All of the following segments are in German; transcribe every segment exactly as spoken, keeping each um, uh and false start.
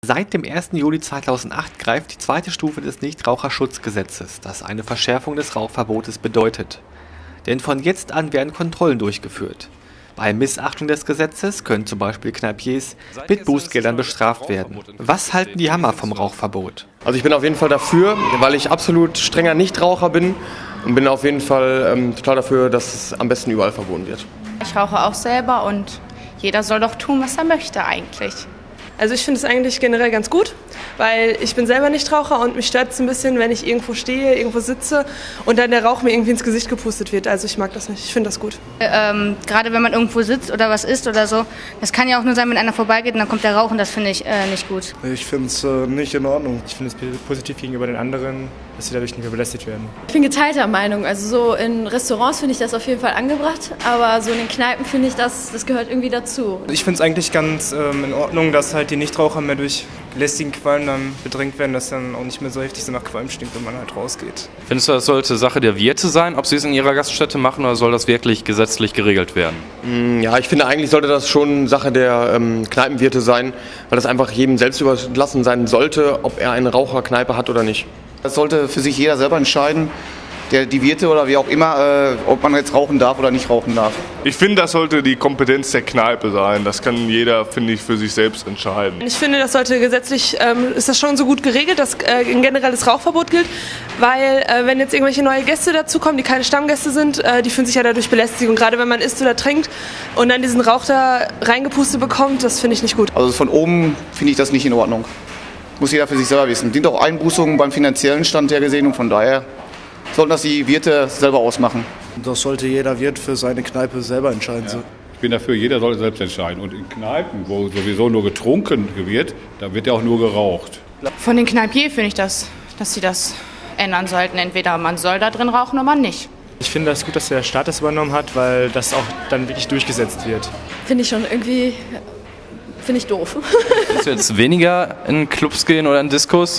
Seit dem ersten Juli zweitausendacht greift die zweite Stufe des Nichtraucherschutzgesetzes, das eine Verschärfung des Rauchverbotes bedeutet. Denn von jetzt an werden Kontrollen durchgeführt. Bei Missachtung des Gesetzes können zum Beispiel Kneipiers mit Bußgeldern bestraft werden. Was halten die Hammer vom Rauchverbot? Also ich bin auf jeden Fall dafür, weil ich absolut strenger Nichtraucher bin und bin auf jeden Fall ähm, total dafür, dass es am besten überall verboten wird. Ich rauche auch selber und jeder soll doch tun, was er möchte eigentlich. Also ich finde es eigentlich generell ganz gut, weil ich bin selber Nichtraucher und mich stört es ein bisschen, wenn ich irgendwo stehe, irgendwo sitze und dann der Rauch mir irgendwie ins Gesicht gepustet wird. Also ich mag das nicht, ich finde das gut. Ähm, gerade wenn man irgendwo sitzt oder was isst oder so, das kann ja auch nur sein, wenn einer vorbeigeht und dann kommt der Rauch und das finde ich äh, nicht gut. Ich finde es äh, nicht in Ordnung. Ich finde es positiv gegenüber den anderen, dass sie dadurch nicht mehr belästigt werden. Ich bin geteilter Meinung. Also so in Restaurants finde ich das auf jeden Fall angebracht, aber so in den Kneipen finde ich, das, das gehört irgendwie dazu. Ich finde es eigentlich ganz ähm, in Ordnung, dass halt die Nichtraucher mehr durch lästigen Qualm dann bedrängt werden, dass dann auch nicht mehr so heftig so nach Qualm stinkt, wenn man halt rausgeht. Findest du, das sollte Sache der Wirte sein, ob sie es in ihrer Gaststätte machen, oder soll das wirklich gesetzlich geregelt werden? Ja, ich finde, eigentlich sollte das schon Sache der ähm, Kneipenwirte sein, weil das einfach jedem selbst überlassen sein sollte, ob er eine Raucherkneipe hat oder nicht. Das sollte für sich jeder selber entscheiden, der, die Wirte oder wie auch immer, äh, ob man jetzt rauchen darf oder nicht rauchen darf. Ich finde, das sollte die Kompetenz der Kneipe sein. Das kann jeder, finde ich, für sich selbst entscheiden. Ich finde, das sollte gesetzlich, ähm, ist das schon so gut geregelt, dass äh, ein generelles Rauchverbot gilt, weil äh, wenn jetzt irgendwelche neue Gäste dazukommen, die keine Stammgäste sind, äh, die fühlen sich ja dadurch belästigt. Und gerade wenn man isst oder trinkt und dann diesen Rauch da reingepustet bekommt, das finde ich nicht gut. Also von oben finde ich das nicht in Ordnung. Muss jeder für sich selber wissen. Es sind auch Einbußungen beim finanziellen Stand her gesehen und von daher sollten das die Wirte selber ausmachen. Das sollte jeder Wirt für seine Kneipe selber entscheiden. Ja. Ich bin dafür, jeder sollte selbst entscheiden. Und in Kneipen, wo sowieso nur getrunken wird, da wird ja auch nur geraucht. Von den Kneipiers finde ich das, dass sie das ändern sollten. Entweder man soll da drin rauchen oder man nicht. Ich finde das gut, dass der Staat das übernommen hat, weil das auch dann wirklich durchgesetzt wird. Finde ich schon irgendwie, finde ich doof. Willst du jetzt weniger in Clubs gehen oder in Diskos?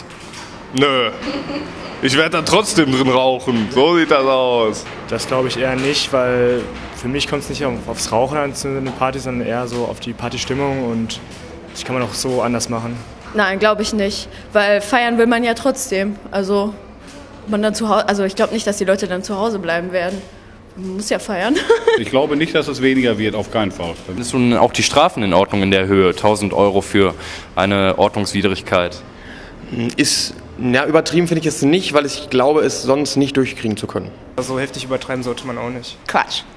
Nö. Ich werde da trotzdem drin rauchen. So sieht das aus. Das glaube ich eher nicht, weil für mich kommt es nicht aufs Rauchen an zu einer Party, sondern eher so auf die Partystimmung und das kann man auch so anders machen. Nein, glaube ich nicht, weil feiern will man ja trotzdem. Also, man dann zu Hause, also ich glaube nicht, dass die Leute dann zu Hause bleiben werden. Man muss ja feiern. Ich glaube nicht, dass es weniger wird, auf keinen Fall. Findest du auch die Strafen in Ordnung in der Höhe? tausend Euro für eine Ordnungswidrigkeit? Ist ja, übertrieben finde ich es nicht, weil ich glaube, es sonst nicht durchkriegen zu können. So heftig übertreiben sollte man auch nicht. Quatsch.